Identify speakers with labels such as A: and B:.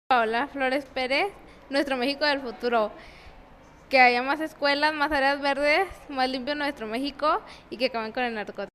A: Paola Flores Pérez, nuestro México del futuro. Que haya más escuelas, más áreas verdes, más limpio nuestro México y que acaben con el narcotráfico.